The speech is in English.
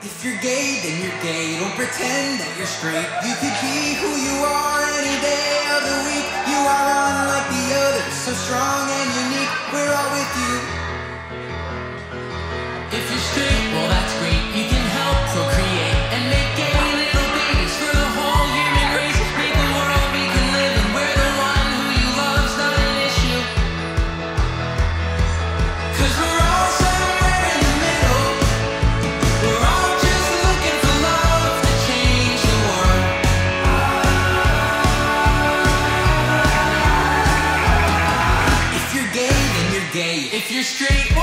If you're gay, then you're gay. Don't pretend that you're straight. You could be who you are any day of the week. You are unlike the others, so strong and unique. We're all with you. If you're straight, well that's great. You can help procreate and make gay little babies for the whole human race. Make a world we can live in where the one who you love's not an issue. 'Cause we're all somewhere in the middle. We're all just looking for love to change the world. If you're gay, then you're gay. If you're straight,